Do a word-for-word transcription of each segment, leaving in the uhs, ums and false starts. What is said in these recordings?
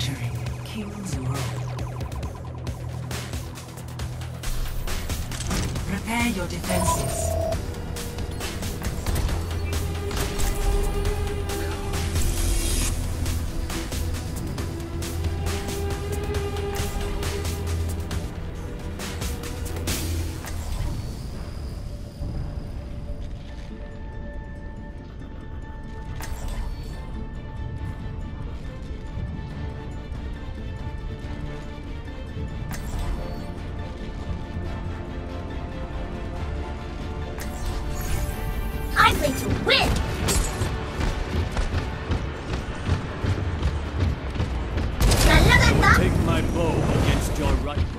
Entering King's Row. Prepare your defenses. I'm going to win! I'll take my bow against your rifle.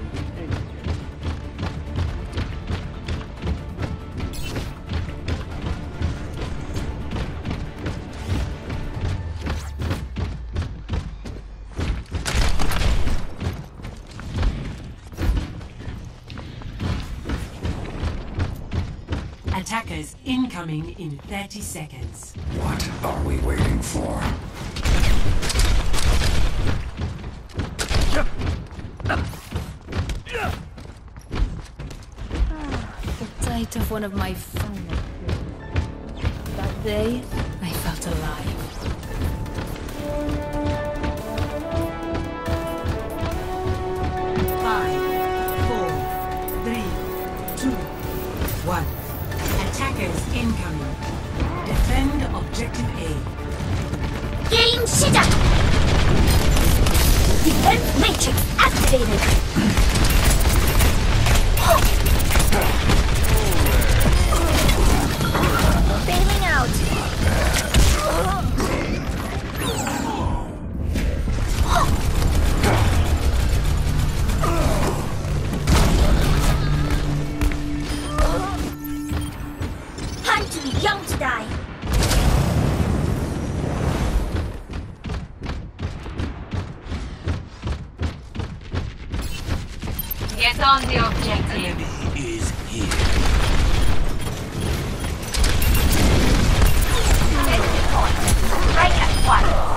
Attackers incoming in thirty seconds. What are we waiting for? The sight of one of my finest. That day, I felt alive. Five, four, three, two, one. Attackers incoming. Defend objective A. Game 시작! Defense matrix activated! Bailing out! I'm too young to die! Get on the objective. Is here. Safety point. Right at one.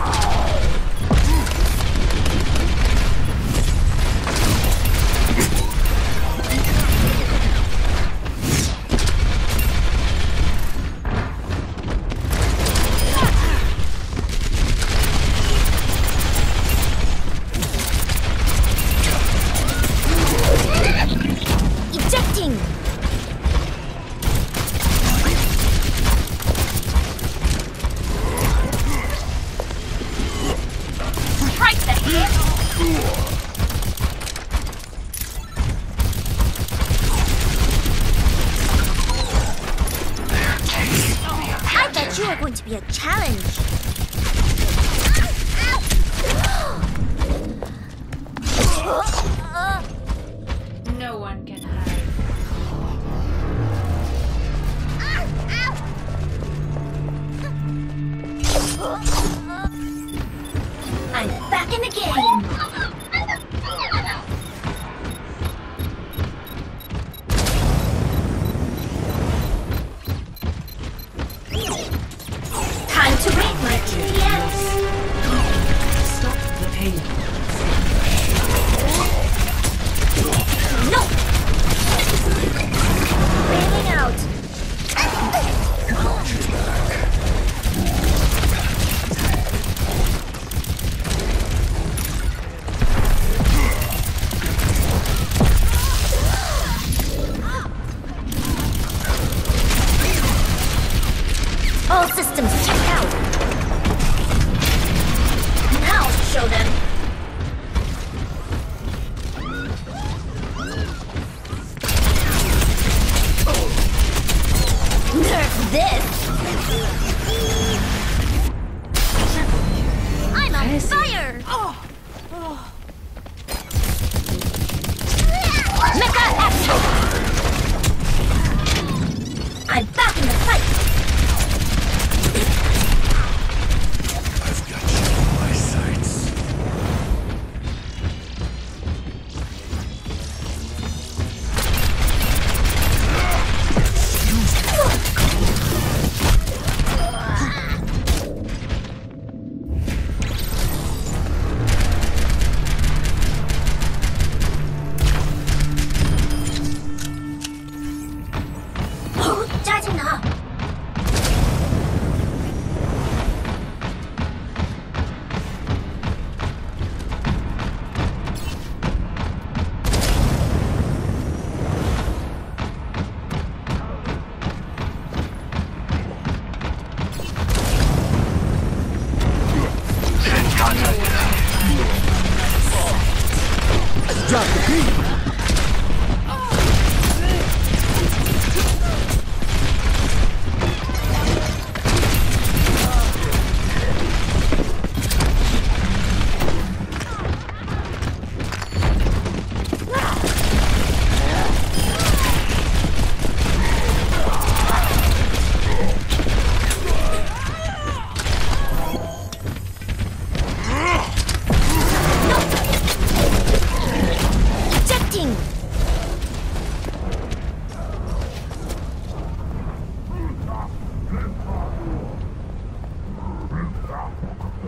Ejecting! Right the hit. I thought you were going to be a challenge. No one can hide. I'm back in the game. Time to raid my T D S. Stop the pain. No! Bailing out. All systems check out. Now I'll show them. Nerf this! I'm on fire! Mecha action! I'm back in the fight! I've got you in my sights.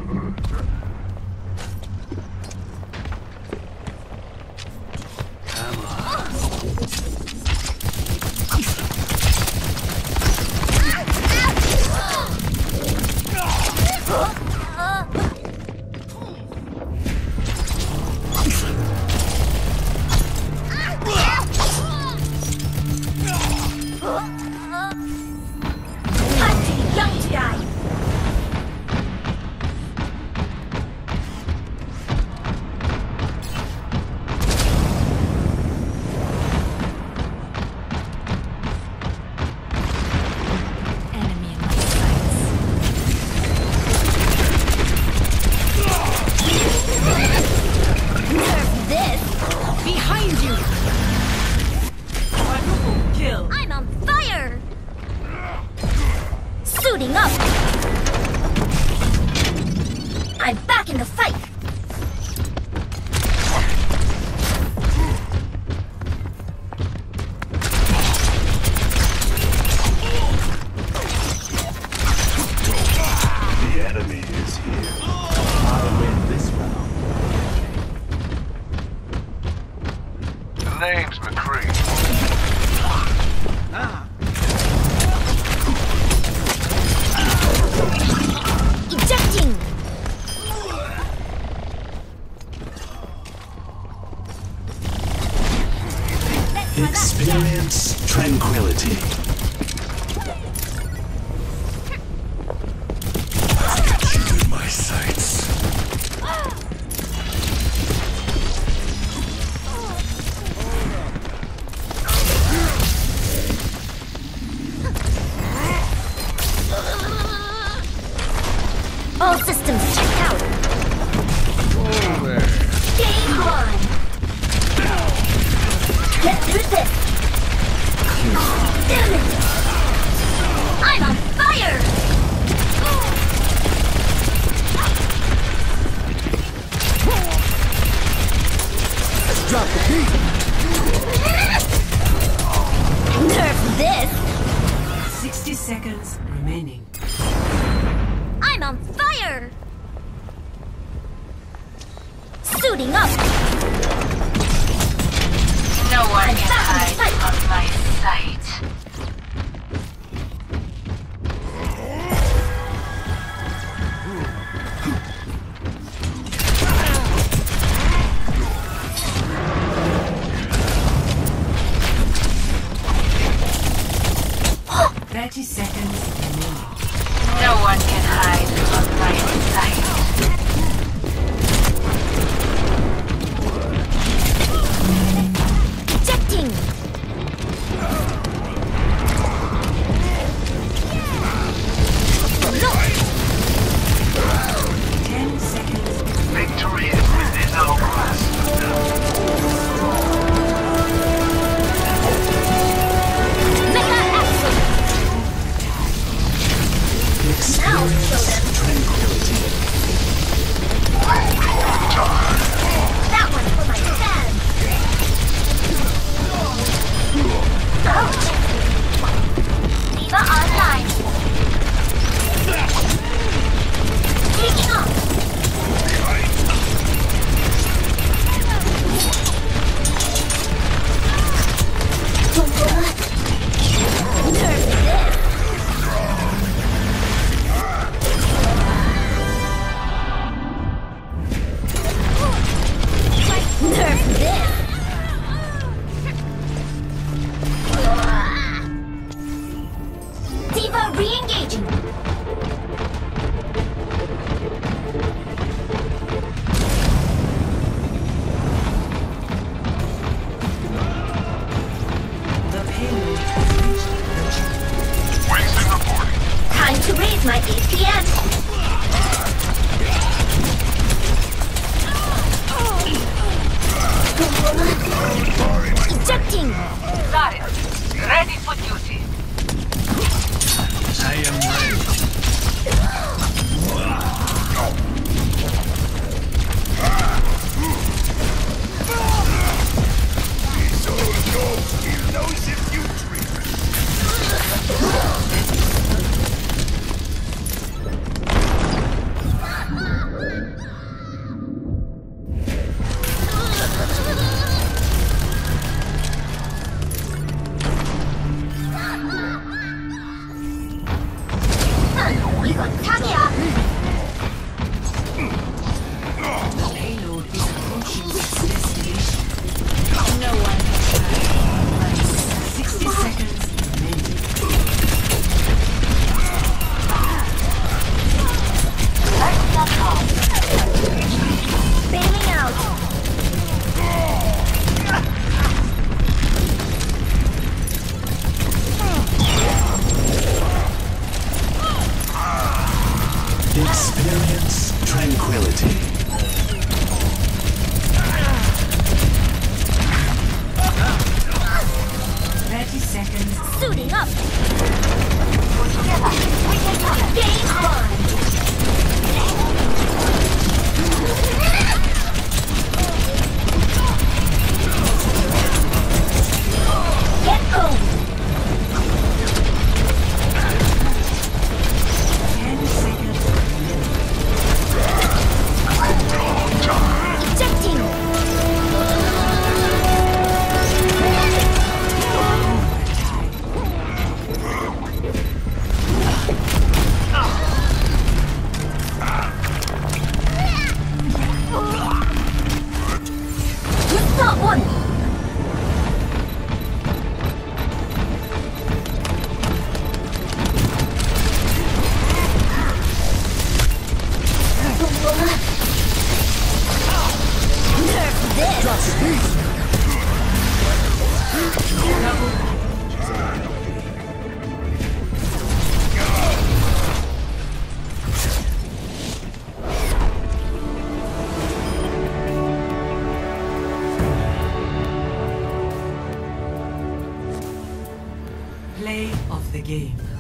Enemy in my sights. This, Behind you! Quadruple kill. I'm on fire! Suiting up! I'm back in the fight! The enemy is here. I win this round. The name's McCree. Ejecting! Experience tranquility. I'll get you in my sights. All systems checked out! Game on! Get through this! Damn it! I'm on fire! Let's drop the beat. Nerf this! sixty seconds remaining. I'm on fire! Suiting up! No one can back in the hide from my sight. thirty seconds remaining. No one can hide from my sight. Ejecting! ten seconds. Victory is within our grasp. Mega action! Experience tranquility. thirty seconds. Suiting up. Together, we can do it. Game on. Get home. ten seconds. Ejecting. Stop one. Nerf this. Drop the beat. Play of the game.